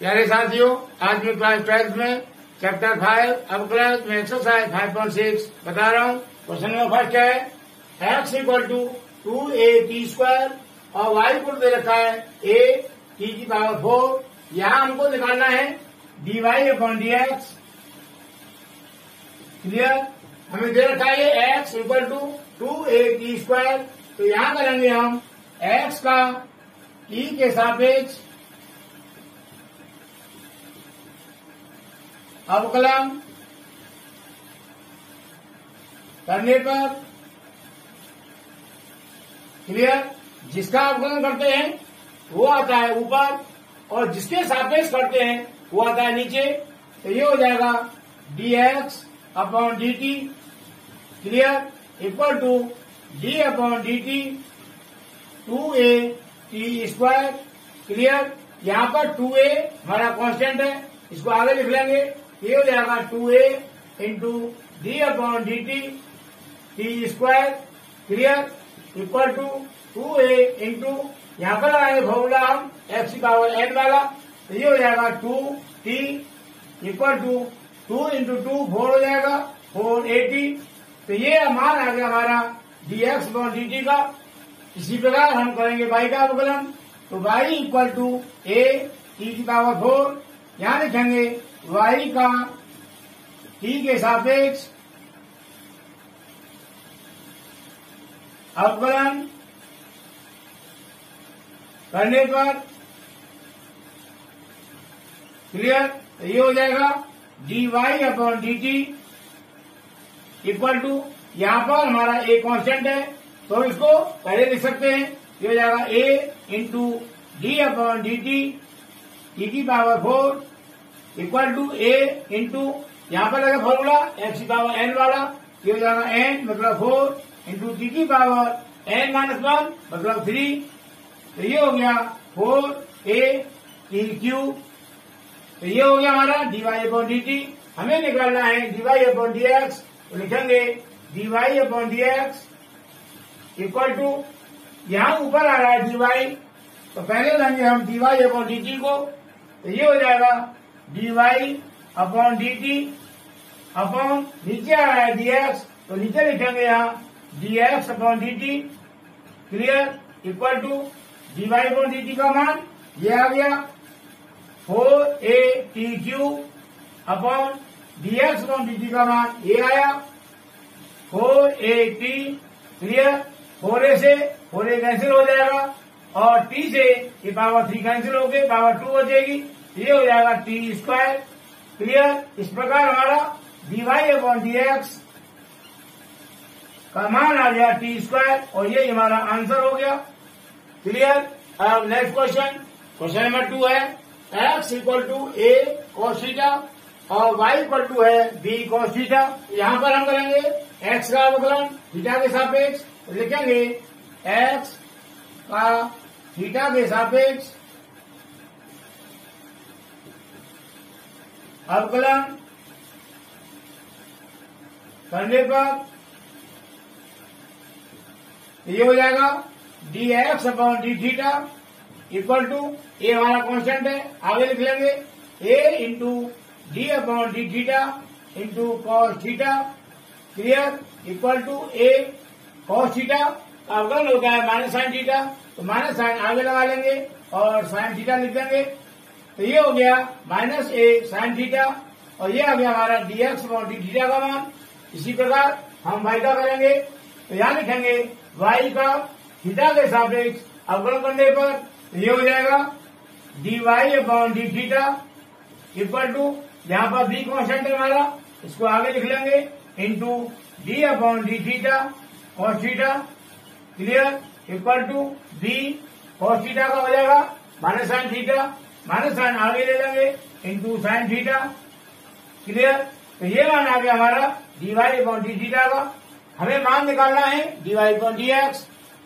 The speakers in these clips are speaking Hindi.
प्यारे साथियों, आज मैं क्लास 12 में चैप्टर 5 अवकलन में एक्सरसाइज 5.6 बता रहा हूँ। क्वेश्चन नंबर फर्स्ट है x इक्वल टू 2a² और y को दे रखा है a⁴। यहाँ हमको निकालना है dy/dx। क्लियर? हमें दे रखा है x इक्वल टू 2a² तो यहाँ करेंगे हम x का t के सापेक्ष अवकलन करने पर, क्लियर, जिसका अवकलन करते हैं वो आता है ऊपर और जिसके सापेक्ष करते हैं वो आता है नीचे। तो ये हो जाएगा dx/dt, clear, equal to d/dt 2at²। Clear? यहाँ पर 2a हमारा कांस्टेंट है, इसको आगे लिख लेंगे। ये हो जाएगा 2a into d/dt t²। Clear? Equal to 2a into यहाँ पर लगाएंगे फॉर्मूला हम x⁴n वाला। तो ये हो जाएगा 2t इक्वल टू 2 इंटू 2 4 हो जाएगा 480। तो ये मान आ गया हमारा dx/dt का। इसी प्रकार हम करेंगे y का अवकलन। तो y इक्वल टू a⁴। यहाँ लिखेंगे y का t के सापेक्ष अवकलन करने पर, क्लियर, ये हो जाएगा dy/dt इक्वल टू, यहाँ पर हमारा a कांस्टेंट है तो इसको पहले लिख सकते हैं। ये हो जाएगा a into d/dt t⁴ equal to a into यहाँ पर लगा फॉर्मूला x⁴n वाला। ये हो जाएगा n मतलब 4 इंटू t⁴n-1 मतलब 3। तो ये हो गया 4a3। तो ये हो गया हमारा dy/dt। हमें निकालना है dy/dx। तो लिखेंगे dy/dx इक्वल टू, यहाँ ऊपर आ रहा है dy तो पहले लेंगे हम dy/dt को। तो ये हो जाएगा dy/dt अपॉन नीचे आ रहा है dx तो नीचे लिखेंगे यहाँ dx/dt। Clear? Equal to dy/dt का मान ये आ गया 4a3 अपॉन dx/dt का मान ये आया 4at। क्लियर? 4a से 4a कैंसिल हो जाएगा और t से ये पावर 3 कैंसिल हो गई, पावर 2 हो जाएगी। ये हो जाएगा t²। क्लियर? इस प्रकार हमारा dy/dx का मान आ गया t² और ये हमारा आंसर हो गया। क्लियर? अब नेक्स्ट क्वेश्चन नंबर 2 है x equal to a cos θ और y इक्वल टू है b cos θ। यहाँ पर हम करेंगे x का अवकलन थीटा के सापेक्ष। तो लिखेंगे x का थीटा के सापेक्ष अवकलन करने पर ये हो जाएगा dx/dθ इक्वल टू, ए हमारा कांस्टेंट है, आगे लिख लेंगे a into d/dθ into cos θ। Clear? Equal to a cos θ का अवकलन होता है -sin θ। तो माइनस साइन आगे लगा लेंगे और sin θ लिख देंगे। तो ये हो गया -a sin θ और ये आ गया हमारा dx/dθ का मान। इसी प्रकार हम y का करेंगे। तो यहाँ लिखेंगे y का थीटा के सापेक्ष अवकलन करने पर ये हो जाएगा dy/dθ इक्वल टू, यहाँ पर b कांस्टेंट है हमारा, इसको आगे लिख लेंगे into d/dθ cos θ। Clear? Equal to b cos θ का हो जाएगा -sin θ, -sin आगे ले लेंगे इंटू sin θ। क्लियर? तो ये मान आ गया हमारा dy/dθ का। हमें मान निकालना है dy/dx।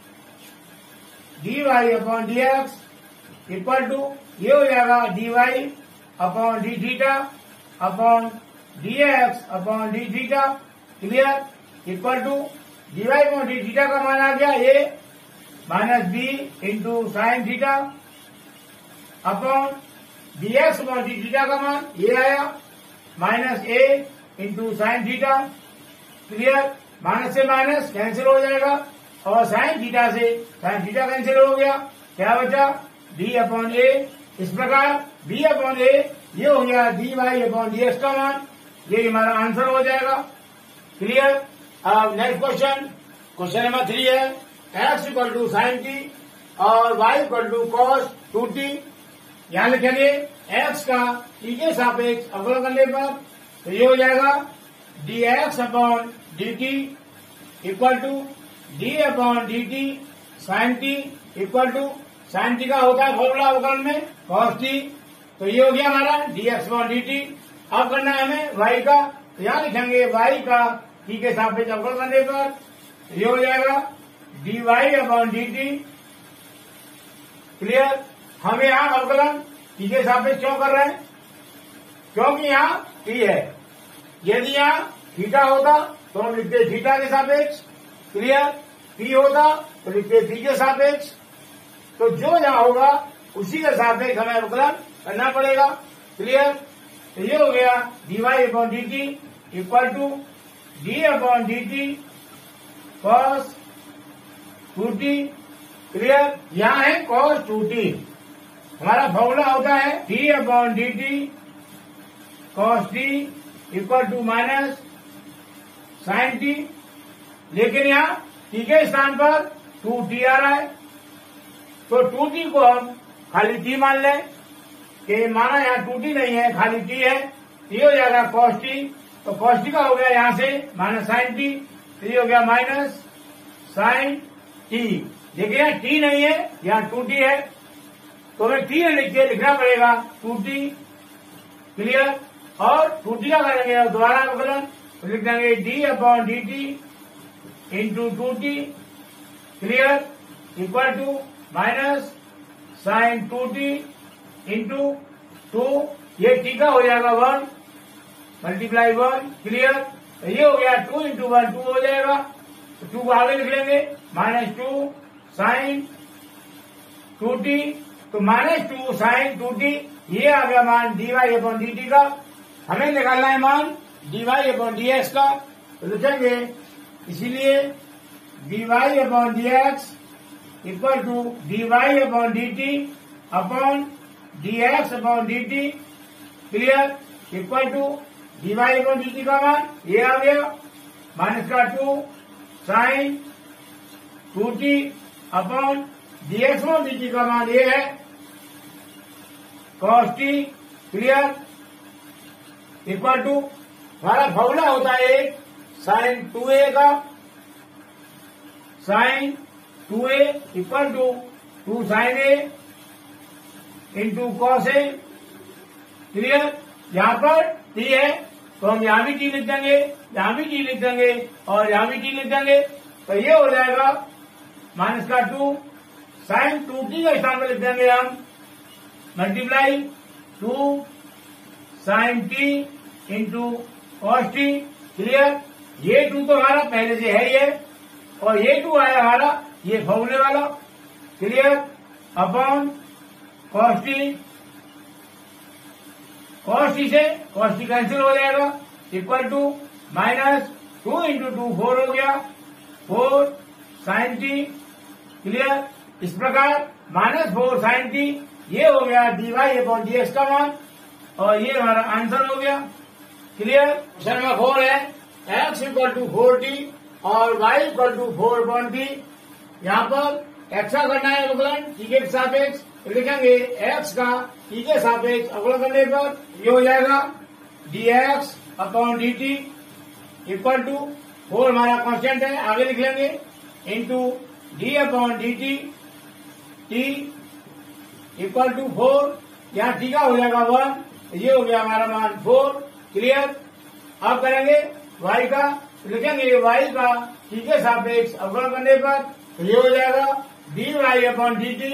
dy/dx इक्वल टू, ये हो जाएगा dy/dθ upon dx/dθ। Clear? Equal to dy/dθ का मान आ गया ये -b into sin θ upon dx upon D theta का मान ये आया minus A into sine theta. Clear, minus से माइनस कैंसिल हो जाएगा और साइन थीटा से साइन थीटा कैंसिल हो गया, क्या बचा डी अपॉन ए। इस प्रकार डी अपॉन ए ये हो गया D Y upon D X का मान, ये हमारा आंसर हो जाएगा। क्लियर। अब नेक्स्ट क्वेश्चन नंबर 3 है x equal to sine T और Y equal to cos 2t। यहां लिखेंगे एक्स का टी के सापेक्ष अवकलन करने पर तो ये हो जाएगा D x upon D T equal to D upon D T sine T equal to sine T का होता है फॉर्मूला अवकलन में कॉस टी, तो ये हो गया हमारा D x upon D T. अब करना है हमें वाई का, तो यहां लिखेंगे वाई का टी के सापेक्ष अवकलन करने पर ये हो जाएगा D Y upon D T. Clear. हम यहाँ अवकलन टी के सापेक्ष क्यों कर रहे हैं, क्योंकि यहाँ टी है। यदि यहाँ थीटा होता तो हम लिखते थीटा के सापेक्ष। क्लियर। टी होता तो लिखते टी के सापेक्ष, तो जो यहाँ होगा उसी के सापेक्ष हमें अवकलन करना पड़ेगा। क्लियर। तो ये हो गया D Y upon D T equal to D upon D T cos 2t। Clear. यहाँ है कॉस 2t, हमारा फॉर्मूला होता है D upon D T cos T equal to minus sine T, लेकिन यहाँ टी के स्थान पर 2t आ रहा है, तो 2t को हम खाली t मान लें कि माना यहाँ 2t नहीं है खाली t है, ये हो जाएगा कॉस टी। तो कॉस टी का हो गया यहाँ से माइनस साइन टी, तो ये हो गया माइनस साइन टी। देखिए यहाँ टी नहीं है, यहाँ 2t है, तो हमें टी लिख के लिखना पड़ेगा 2t। क्लियर। और 2t का करेंगे दोबारा अवकलन, तो लिख देंगे D upon D T into 2t। Clear. Equal to minus sine 2t into 2, ये टी का हो जाएगा 1 मल्टीप्लाई 1। क्लियर। तो ये हो गया 2 इंटू 1 2 हो जाएगा, तो 2 को आगे लिख लेंगे माइनस 2 साइन 2t, तो माइनस 2 साइन 2t ये आ गया मान D Y upon D T का। हमें निकालना है मान D Y upon D X का, तो लिखेंगे इसीलिए D Y upon D x equal to D Y upon D T upon D x upon D T. Clear. Equal to D Y upon D T का मान ये आ गया माइनस का 2 sine 2t upon D x upon D T का मान ये है cos T. Clear. Equal to हमारा फॉर्मूला होता है एक साइन 2a का, sine 2a equal to 2 sine a into cos A. Clear. यहाँ पर t है तो हम यहाँ भी t लिख देंगे, यहाँ भी t लिख देंगे और यहाँ भी t लिख देंगे, तो ये हो जाएगा माइनस का 2 साइन 2t का स्थान पर लिख देंगे हम multiply 2 sine t into cos T. Clear. ये 2 तो हमारा पहले से है ये, और ये 2 आया हमारा ये फॉर्मूले वाला। Clear. Upon cos T, cos T से कॉस टी कैंसिल हो जाएगा इक्वल टू माइनस 2 इंटू 2 4 हो गया 4 साइन टी। क्लियर। इस प्रकार माइनस 4 साइन टी ये हो गया D Y upon D X का मान, और ये हमारा आंसर हो गया। क्लियर। क्वेश्चन नंबर 4 है एक्स इक्वल टू 4t और वाई इक्वल टू 4t। यहाँ पर एक्स का करना है अवकलन टी के सापेक्ष, लिखेंगे एक्स का टी के सापेक्ष अवकलन करने पर ये हो जाएगा D x upon D T equal to 4 हमारा कांस्टेंट है, आगे लिख लेंगे into D upon D T T equal to 4। यहाँ टी का हो जाएगा 1, ये हो गया हमारा मान 4। क्लियर। अब करेंगे y का, लिखेंगे y का t के सापेक्ष अवकलन करने पर तो ये हो जाएगा D Y upon D T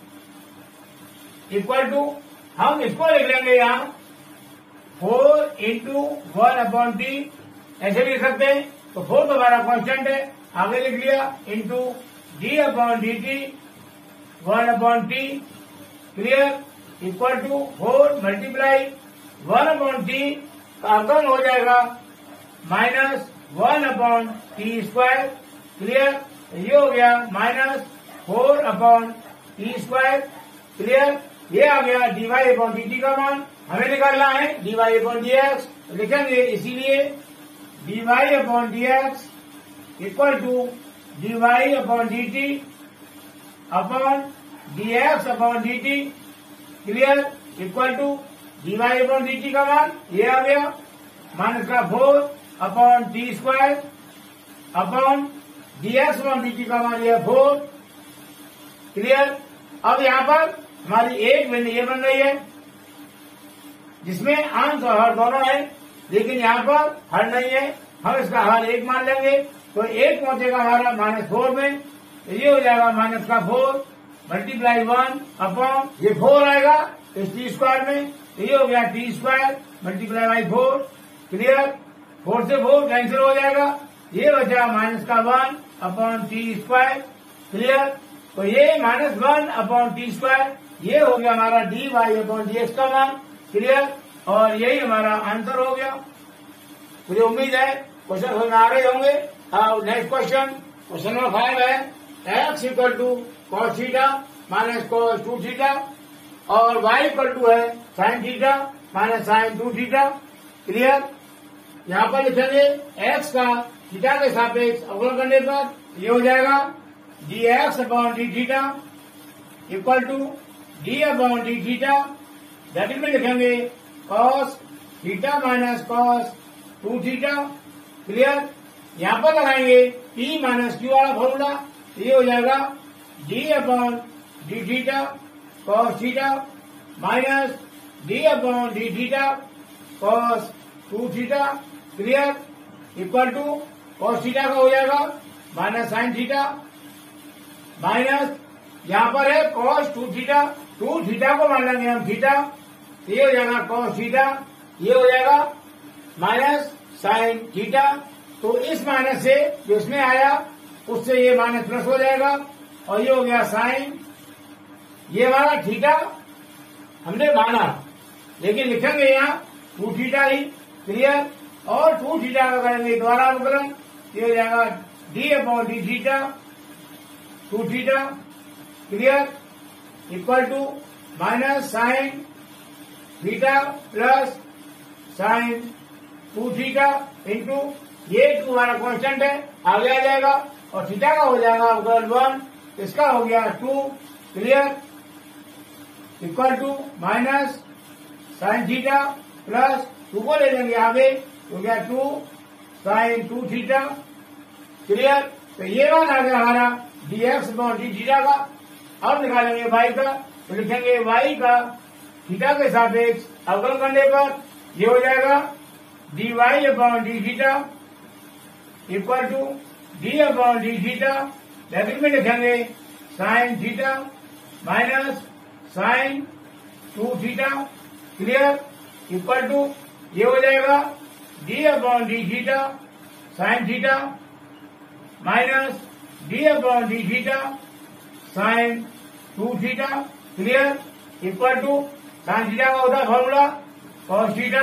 equal to, हम इसको लिख लेंगे यहाँ 4 इंटू 1 अपॉन टी, ऐसे भी लिख सकते हैं। तो 4 तो हमारा कांस्टेंट है, आगे लिख लिया into D upon D T 1 upon T. Clear. Equal to 4 multiply 1 upon T का अवकलन हो जाएगा minus 1 upon T square. Clear, ये हो गया minus 4 upon T square. Clear, ये आ गया डीवाई अपॉन डी टी का मान हमें निकालना है डीवाई अपॉन डी एक्स। लिखेंगे इसीलिए D Y upon D x equal to D Y upon D T upon D x upon D T. Clear, equal to D Y upon D T का मान ये आ गया माइनस का 4 upon T square upon D x upon D T का मान ये 4। क्लियर, अब यहाँ पर हमारी एक बिंदु ये बन रही है जिसमें अंश और हर दोनों है, लेकिन यहाँ पर हर नहीं है, हम इसका हर एक मान लेंगे तो एक पहुंचेगा हमारा -4 में, तो ये हो जाएगा माइनस का 4 मल्टीप्लाई 1 अपॉन ये 4 आएगा इस टी स्क्वायर में, तो ये हो गया T square multiply by 4। Clear, 4 से 4 कैंसिल हो जाएगा, ये बचा माइनस का 1 अपॉन टी स्क्वायर। क्लियर, तो ये -1 अपॉन टी स्क्वायर ये हो गया हमारा D Y upon D X का मान। क्लियर, और यही हमारा आंसर हो गया। मुझे उम्मीद है क्वेश्चन समझ में आ रहे होंगे। नेक्स्ट क्वेश्चन नंबर 5 है x equal to cos theta minus cos 2 theta और वाई इक्वल टू है sine theta minus sine 2 theta. Clear, यहाँ पर लिखेंगे एक्स का थीटा के सापेक्ष अवकलन करने पर ये हो जाएगा D x upon D theta equal to D upon D theta. That में लिखेंगे cos theta minus cos 2 theta. Clear, यहाँ पर लगाएंगे P माइनस क्यू वाला फॉर्मूला, ये हो जाएगा D upon D theta cos theta minus D upon D theta cos 2 theta. Clear, equal to cos theta का हो जाएगा माइनस साइन थीटा माइनस यहाँ पर है कॉस 2 थीटा, 2 थीटा को मान लेंगे हम थीटा, ये हो जाएगा कॉस थीटा, ये हो जाएगा माइनस साइन थीटा। तो इस माइनस से जो इसमें आया उससे ये माइनस प्लस हो जाएगा और ये हो गया साइन। ये हमारा थीटा हमने माना, लेकिन लिखेंगे यहाँ 2 थीटा ही। क्लियर, और 2 थीटा का करेंगे द्वारा अवकलन, ये हो जाएगा D upon D theta 2 theta. Clear, equal to minus sine theta plus sine 2 theta into ये 2 हमारा कांस्टेंट है आगे आ जाएगा और थीटा का हो जाएगा अवकलन 1, इसका हो गया 2। Clear, equal to minus sine theta plus 2 को ले लेंगे आगे, हो गया 2 साइन 2 थीटा। क्लियर, तो ये मान आ गया हमारा D x upon D theta का। अब निकालेंगे वाई का, तो लिखेंगे वाई का थीटा के सापेक्ष अवकलन करने पर ये हो जाएगा D Y upon D theta equal to D upon D theta. Bracket में लिखेंगे sine theta minus sine 2 theta. Clear, equal to ये हो जाएगा D upon D theta sine theta minus D upon D theta sine 2 theta. Clear, equal to sine theta का होता है फॉर्मूला कॉस थीटा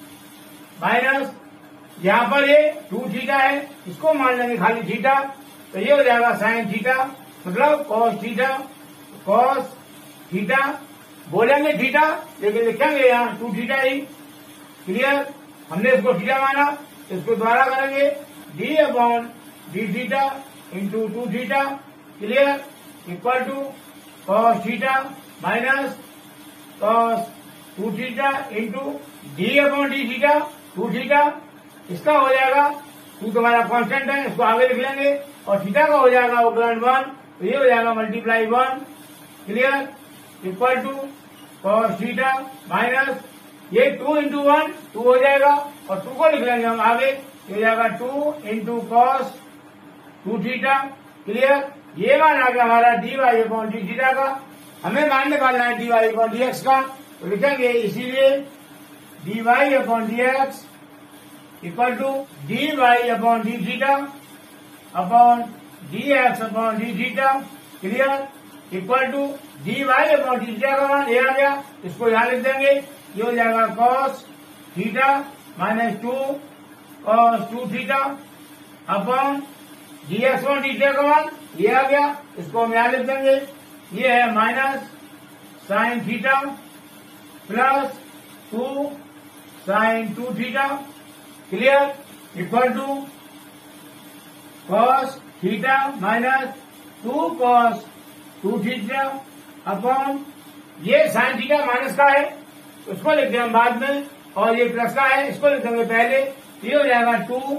माइनस यहाँ पर ये 2 थीटा है, इसको मान लेंगे खाली थीटा, तो ये हो जाएगा साइन थीटा मतलब कॉस थीटा कॉस थीटा बोलेंगे थीटा, लेकिन लिखेंगे यहाँ 2 थीटा ही। क्लियर, हमने इसको थीटा माना, इसको द्वारा करेंगे D upon D theta into 2 theta. Clear, equal to cos theta minus cos 2 theta into D upon D theta 2 theta, इसका हो जाएगा 2 तुम्हारा कांस्टेंट है, इसको आगे लिख लेंगे और थीटा का हो जाएगा अवकलन 1, तो ये हो जाएगा multiply 1। Clear, equal to cos theta minus ये 2 इंटू 1 2 हो जाएगा और 2 को लिख लेंगे हम आगे, ये हो जाएगा 2 इंटू कॉस 2 थीटा। क्लियर, ये मान आ गया हमारा D Y upon D theta का। हमें मान निकालना है D Y upon D X का, तो लिखेंगे इसीलिए D Y upon D x equal to D Y upon D theta upon D x upon D theta. Clear, equal to D Y upon D theta का मान ये आ गया, इसको यहां लिख देंगे, ये हो जाएगा cos theta minus 2 cos 2 theta upon D X one D theta का मान ये आ गया, इसको हम यहां लिख देंगे, ये है minus sine theta plus 2 sine 2 theta, clear, equal to cos theta minus 2 cos 2 theta upon ये साइन थीटा माइनस का है, उसको लिख देंगे बाद में, और ये प्लस का है, इसको लिख देंगे पहले, ये हो जाएगा 2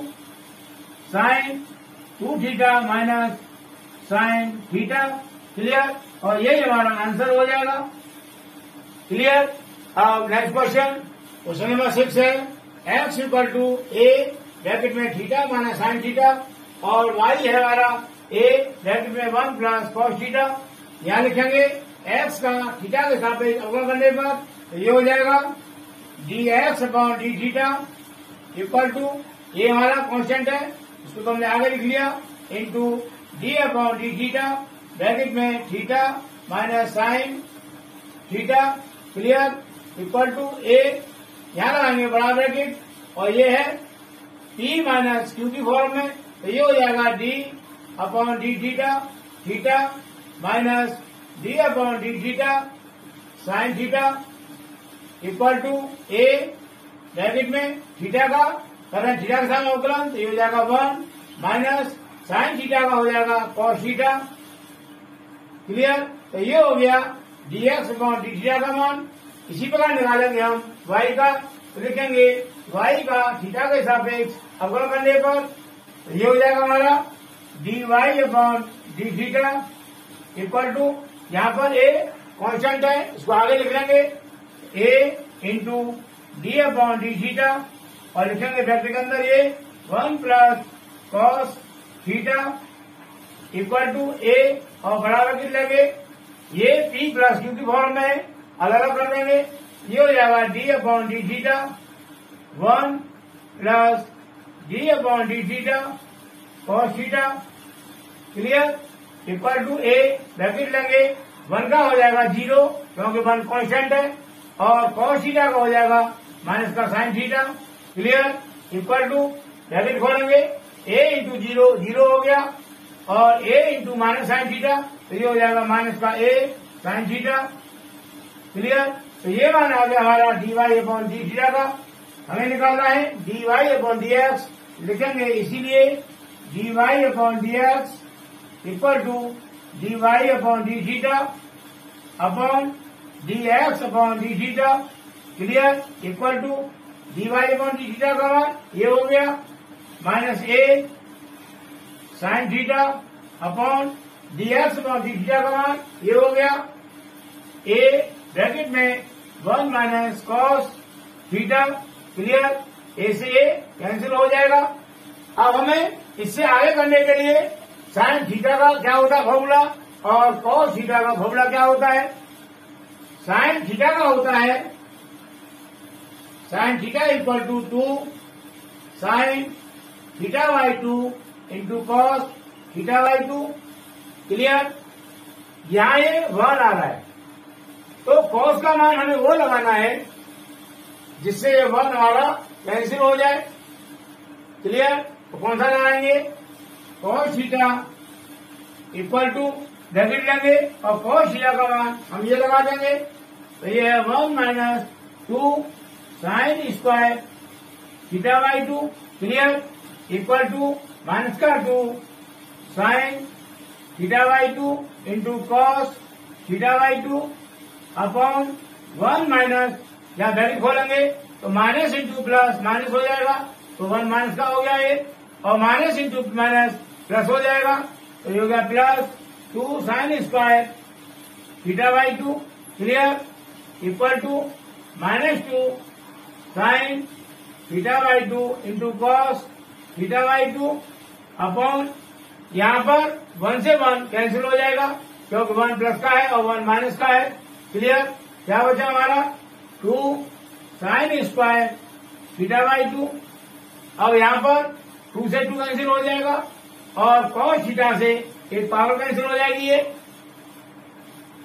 sine 2 theta minus sine theta, clear, और यही हमारा आंसर हो जाएगा, क्लियर। अब नेक्स्ट क्वेश्चन नंबर 6 है, x equal to a bracket में थीटा माइनस साइन थीटा और वाई है हमारा ए ब्रैकेट में 1 प्लस कॉस थीटा, यहाँ लिखेंगे एक्स का थीटा के सापेक्ष अवकलन करने पर तो ये हो जाएगा D x upon D theta equal to, ये हमारा कांस्टेंट है, इसको तो हमने आगे लिख लिया, into D upon D theta bracket में theta minus sine theta, clear, equal to a, यहाँ लगाएंगे बड़ा ब्रैकेट, और ये है टी माइनस क्यू की फॉर्म में, तो ये हो जाएगा D upon D theta theta minus D upon D theta sine theta equal to a bracket में थीटा का करंट थीटा के साथ अवकलन, तो ये हो जाएगा 1 माइनस साइन थीटा का हो जाएगा कॉस थीटा, क्लियर, तो ये हो गया d x upon D theta का मान। इसी प्रकार निकालेंगे हम y का, तो लिखेंगे y का थीटा के सापेक्ष अवकलन करने पर तो ये हो जाएगा हमारा D Y upon D theta equal to, यहाँ पर a कांस्टेंट है, इसको आगे लिख लेंगे a into D upon D theta और लिखेंगे ब्रैकेट के अंदर ये 1 plus cos theta equal to a और बराबर किस लेंगे, ये p प्लस क्यू की फॉर्म में है, अलग अलग कर देंगे, ये हो जाएगा D upon D theta 1 plus d upon D theta cos theta, clear, equal to a bracket लेंगे, 1 का हो जाएगा 0 क्योंकि 1 कांस्टेंट है, और कॉस थीटा का हो जाएगा माइनस का sine theta, clear, equal to bracket खोलेंगे, ए इंटू 0 0 हो गया, और a into minus sine theta, तो ये हो जाएगा माइनस का ए साइन थीटा, क्लियर, तो ये मान आ गया हमारा D Y upon D theta का, हमें निकालना है D Y upon D x, लिखेंगे इसीलिए D Y upon D x equal to D Y upon D theta upon D x upon D theta, clear, equal to D Y upon D theta का मान ये हो गया minus a sine theta upon D x upon D theta का मान ये हो गया ए ब्रैकेट में 1 minus cos theta, clear, a से ए कैंसिल हो जाएगा। अब हमें इससे आगे करने के लिए साइन थीटा का क्या होता है फॉर्मूला और कॉस थीटा का फॉर्मूला क्या होता है। साइन थीटा का होता है sine theta equal to 2 sine theta by 2 into cos theta by 2, clear, यहाँ ये 1 आ रहा है, तो कॉस का मान हमें वो लगाना है जिससे ये 1 हमारा कैंसिल हो जाए, क्लियर, तो कौन सा लगाएंगे, cos theta equal to bracket लेंगे और कॉस थीटा का मान हम ये लगा देंगे, तो ये है 1 minus 2 sine square theta by 2, clear, equal to minus का 2 sine theta by 2 into cos theta by 2 upon 1 minus, यहाँ ब्रैकेट खोलेंगे तो माइनस इंटू प्लस माइनस हो जाएगा, तो 1 माइनस का हो गया ये, और माइनस इंटू माइनस प्लस हो जाएगा, तो ये हो गया plus 2 sine square theta by 2, clear, equal to minus 2 sine theta by 2 into cos theta by 2 upon, यहाँ पर 1 से 1 कैंसिल हो जाएगा क्योंकि 1 प्लस का है और 1 माइनस का है, क्लियर, क्या बचा हमारा 2 साइन स्क्वायर थीटा बाई 2, अब यहाँ पर 2 से 2 कैंसिल हो जाएगा और कॉस थीटा से एक पावर कैंसिल हो जाएगी ये,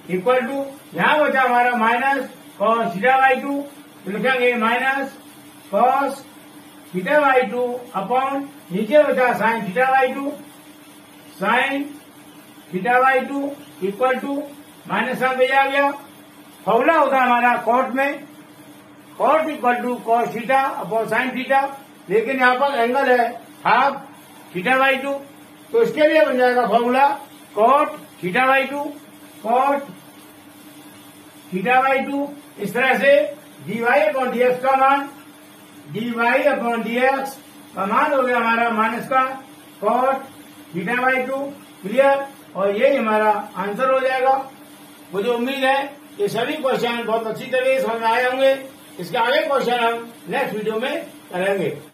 इक्वल टू यहाँ बचा हमारा minus cos theta by two, तो लिखेंगे minus cos theta by two upon नीचे बचा sine theta by two, sine theta by two equal to minus sine पे आ गया। फॉर्मूला होता है हमारा कॉट में, cot equal to cos theta upon sine theta, लेकिन यहाँ पर एंगल है हाफ थीटा बाई टू, तो इसके लिए बन जाएगा formula cot theta by two, cot theta by two. इस तरह से dy अपॉन dx का मान, dy अपॉन dx का मान हो गया हमारा माइनस का cot theta by two. Clear, और यही हमारा आंसर हो जाएगा। मुझे उम्मीद है ये सभी क्वेश्चन बहुत अच्छी तरह से समझ में आए होंगे। इसके आगे क्वेश्चन हम नेक्स्ट वीडियो में करेंगे।